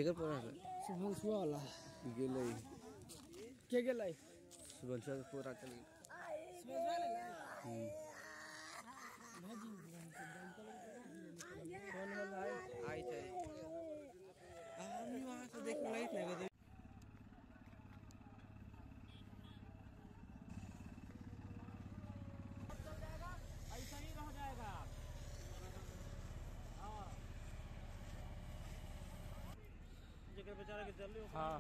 केकर पूरा शुभम सुआ वाला गेले के गेले शुभम सुआ पूरा चली शुभम वाला भाजी कौन वाला आई थे हम वहां से देख लाइट लगा ऐसा ही रह जाएगा। हाँ जगह बेचारा के जल्दी हाँ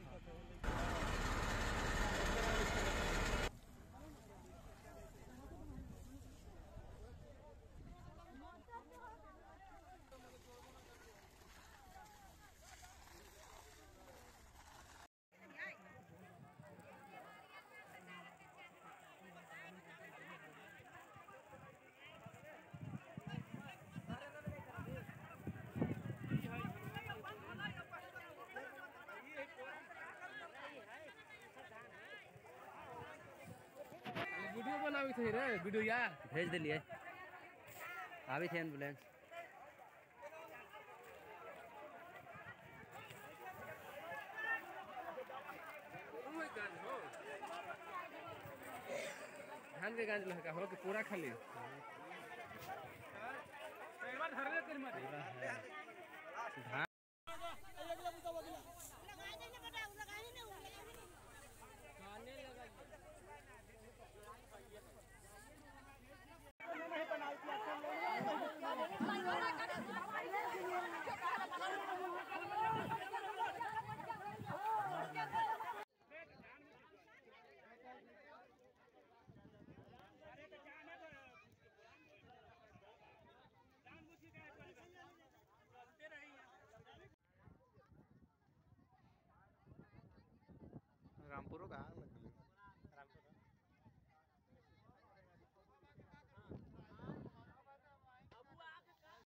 वीडियो बनावी थे रे वीडियो यार भेज दिलिए आवी थे एम्बुलेंस धान के गांज लहका हो के पूरा खाली धान